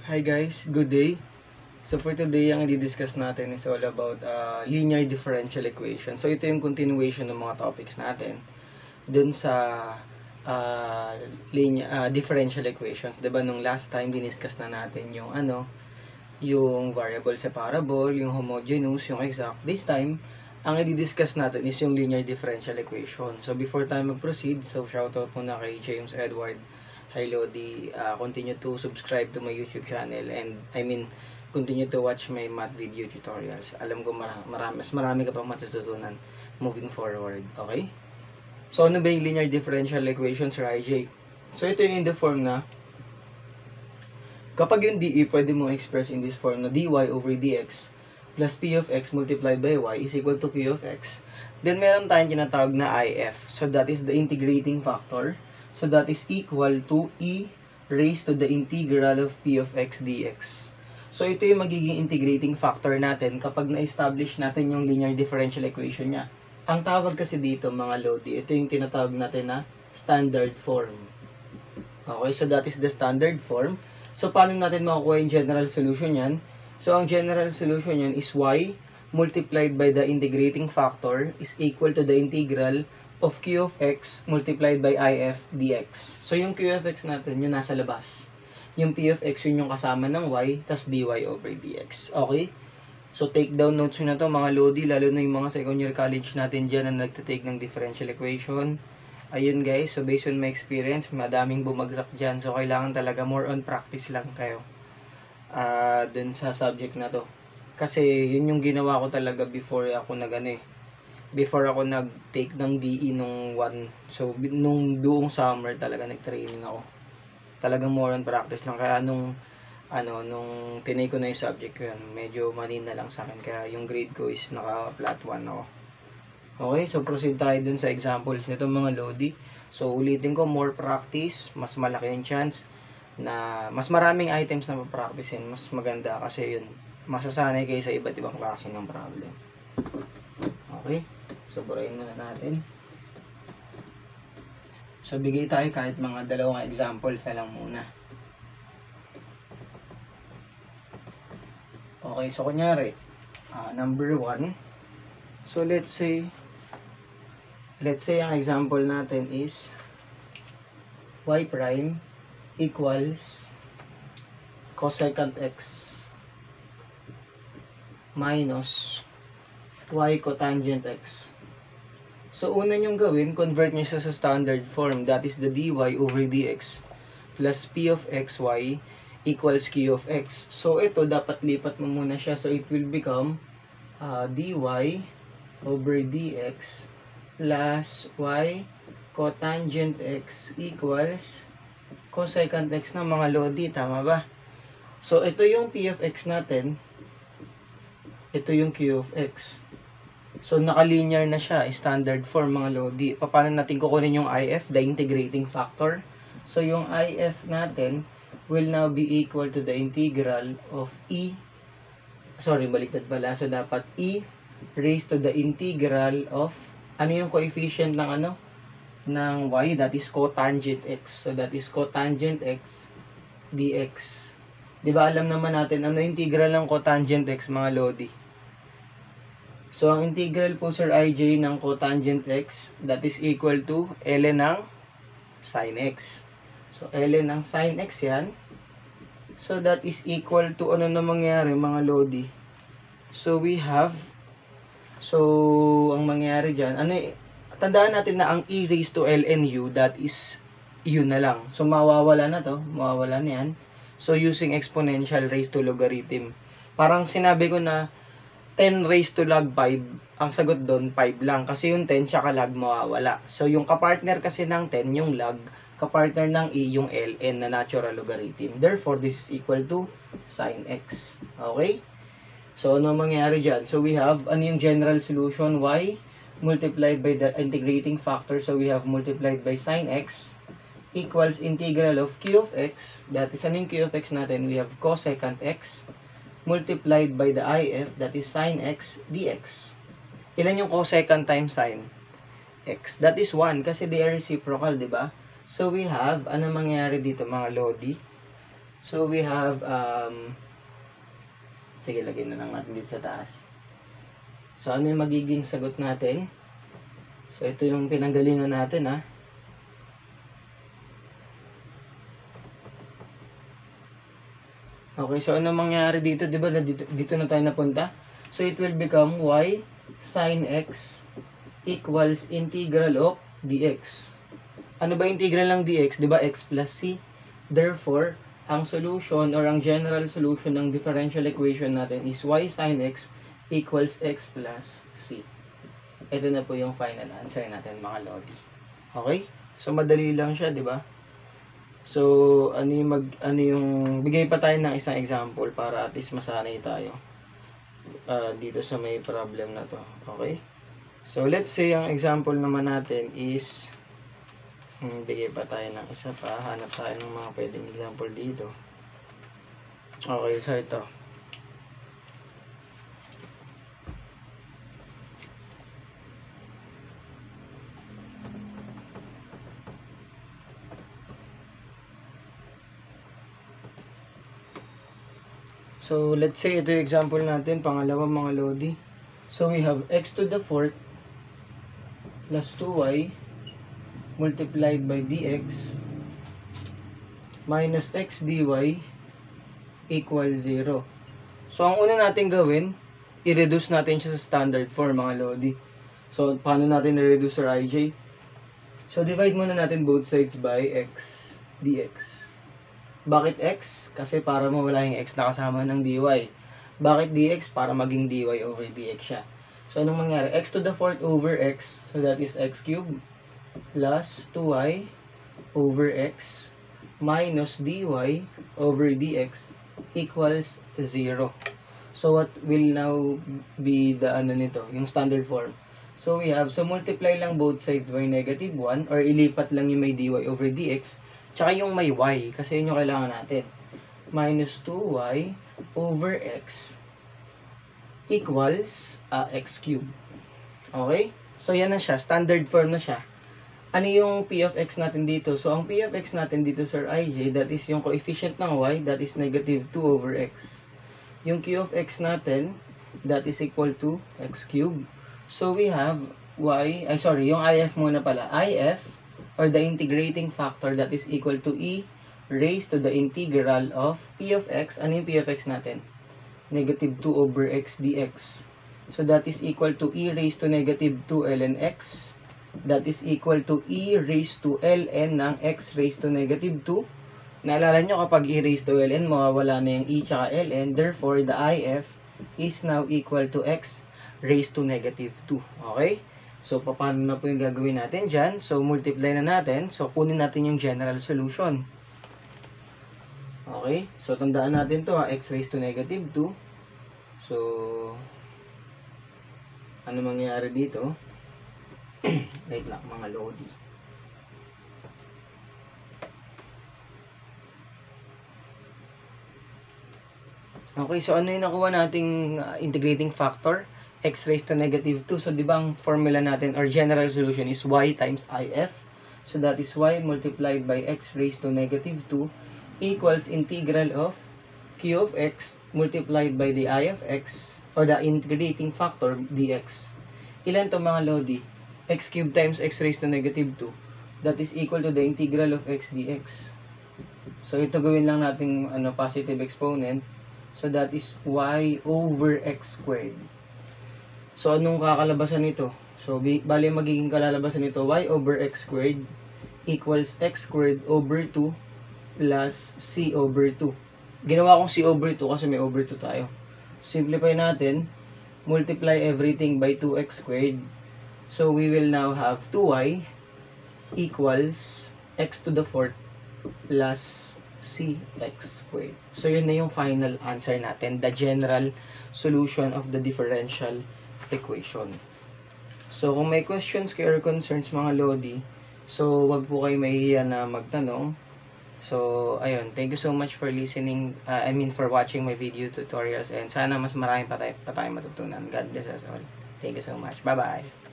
Hi guys, good day. So for today, ang i-discuss natin is all about linear differential equation. So ito yung continuation ng mga topics natin dun sa differential equations. 'Di ba nung last time diniscuss na natin yung yung variable separable, yung homogeneous, yung exact. This time, ang i-discuss natin is yung linear differential equation. So before tayo mag-proceed, so shoutout muna kay James Edward. Hi Lodi, continue to subscribe to my YouTube channel and continue to watch my math video tutorials. Alam ko mas marami ka pang matututunan moving forward. Okay? So ano ba yung linear differential equation, Sir IJ? So ito yung in the form na kapag yung DE pwede mo express in this form na dy over dx plus p of x multiplied by y is equal to q of x. Then meron tayong tinatawag na if. So that is the integrating factor. So that is equal to e raised to the integral of p of x dx. So ito yung magiging integrating factor natin kapag na-establish natin yung linear differential equation niya. Ang tawag kasi dito mga lodi, ito yung tinatawag natin na standard form. Okay, so that is the standard form. So paano natin makukuha yung general solution yan? So ang general solution yan is y multiplied by the integrating factor is equal to the integral of q of x multiplied by if dx. So yung q of x natin, yung nasa labas. Yung p of x, yun yung kasama ng y, tas dy over dx. Okay? So take down notes nyo na to mga lodi, lalo na yung mga second year college natin dyan na nagtatake ng differential equation. Ayun guys, so based on my experience, madaming bumagsak dyan. So kailangan talaga more on practice lang kayo dun sa subject na to. Kasi yun yung ginawa ko talaga before ako nag-take ng DE nung so nung buong summer talaga nag-training ako. Talagang more on practice lang. Kaya nung tinake ko na yung subject ko yan, medyo manina lang sa akin. Kaya yung grade ko is naka-flat 1 ako. Okay, so proceed tayo dun sa examples nito mga lodi. So ulitin ko, more practice, mas malaki yung chance na mas maraming items na ma-practicein. Mas maganda kasi yun, masasanay kayo sa iba't ibang klase ng problem. Okay, so burahin muna natin. So bigay tayo kahit mga dalawang examples na lang muna. Okay, so kunyari, number 1. So let's say ang example natin is y prime equals cosecant x minus y cotangent x. So una nyong gawin, convert nyo siya sa standard form. That is the dy over dx plus p of xy equals q of x. So ito, dapat lipat mo muna siya. So it will become dy over dx plus y cotangent x equals cosecant x na mga lodi. Tama ba? So ito yung p of x natin. Ito yung q of x. So nakalinear na siya. Standard form mga lodi. Paano natin kukunin yung if? The integrating factor. So yung if natin will now be equal to the integral of baliktad pala. So dapat e raised to the integral of yung coefficient ng ng y, that is cotangent x. So that is cotangent x dx. 'Di ba alam naman natin ano integral ng cotangent x mga lodi? So ang integral po Sir IJ ng cotangent x, that is equal to ln ng sin x. So ln ng sin x yan. So that is equal to ano na mangyari mga lodi? So we have, ang mangyari dyan, tandaan natin na ang e raised to ln u, that is u na lang. So mawawala na to, mawawala na yan. So using exponential raised to logarithm. Parang sinabi ko na 10 raised to log 5, ang sagot doon 5 lang. Kasi yung 10 tsaka log mawawala. So yung kapartner kasi ng 10, yung log, kapartner ng e, yung ln na natural logarithm. Therefore, this is equal to sin x. Okay? So, ano mangyayari dyan? So, we have, yung general solution? Y multiplied by the integrating factor. So, we have multiplied by sin x equals integral of q of x. That is, yung q of x natin? We have cosecant x multiplied by the if, that is sin x dx. Ilan yung cosecant times sin x? That is 1 kasi they are reciprocal, di ba? So, we have, ano mangyayari dito mga lodi? So we have, sige, lagyan na lang natin dito sa taas. So ano yung magiging sagot natin? So ito yung pinanggalingan natin, ha. Okay, so ano mangyari dito? Diba dito na tayo napunta? So it will become y sin x equals integral of dx. Ano ba integral ng dx? Diba x plus c? Therefore, ang solution or ang general solution ng differential equation natin is y sin x equals x plus c. Ito na po yung final answer natin, mga lodi. Okay? So madali lang siya, 'di ba? So ano yung bigay pa tayo ng isang example para at least masanay tayo dito sa may problem na to. Okay? So let's say ang example naman natin is bigay pa tayo ng isa pa, hanap tayo ng mga pwedeng example dito. Okay, so ito. So, let's say ito yung example natin, pangalawa mga lodi. So, we have x to the fourth plus 2y multiplied by dx minus x dy equals 0. So, ang una natin gawin, i-reduce natin siya sa standard form mga lodi. So, paano natin i-reduce our ij? So, divide muna natin both sides by x dx. Bakit x? Kasi para mawala yung x na kasama ng dy. Bakit dx? Para maging dy over dx siya. So, anong mangyari? X to the fourth over x. So, that is x cubed plus 2y over x minus dy over dx equals 0. So, what will now be the nito? Yung standard form. So, we have, so multiply lang both sides by negative 1 or ilipat lang yung may dy over dx tsaka yung may y, kasi yun yung kailangan natin. Minus 2y over x equals x cubed. Okay? So, yan na siya. Standard form na siya. Ano yung p of x natin dito? So, ang p of x natin dito, sir, ij, that is yung coefficient ng y, that is negative 2 over x. Yung q of x natin, that is equal to x cubed. So, we have yung if muna pala. If, or the integrating factor, that is equal to e raised to the integral of p of x. Ano yung p of x natin? Negative 2 over x dx. So, that is equal to e raised to negative 2 ln x. That is equal to e raised to ln ng x raised to negative 2. Naalala nyo, kapag e raised to ln, mawawala na yung e tsaka ln. Therefore, the if is now equal to x raised to negative 2. Okay? So, paano na po yung gagawin natin dyan? So, multiply na natin. So, kunin natin yung general solution. Okay? So, tandaan natin to x raised to negative 2. So, ano mangyayari dito? Wait lang, mga lodi. Okay, so ano yung nakuha nating integrating factor? X raised to negative 2. So, di ba ang formula natin or general solution is y times if. So, that is y multiplied by x raised to negative 2 equals integral of q of x multiplied by the I of x or the integrating factor dx. Ilan to mga lodi? X cubed times x raised to negative 2. That is equal to the integral of x dx. So, ito gawin lang nating positive exponent. So, that is y over x squared. So, anong kakalabasan nito? So, bali magiging kalalabasan nito, y over x squared equals x squared over 2 plus c over 2. Ginawa kong c over 2 kasi may over 2 tayo. Simplify natin, multiply everything by 2x squared. So, we will now have 2y equals x to the fourth plus cx squared. So, yun na yung final answer natin, the general solution of the differential equation. So, kung may questions kayo or concerns mga lodi, so, wag po kayo mahihiya na magtanong. So, ayun, thank you so much for listening, for watching my video tutorials, and sana mas marami pa tayo matutunan. God bless us all. Thank you so much. Bye-bye.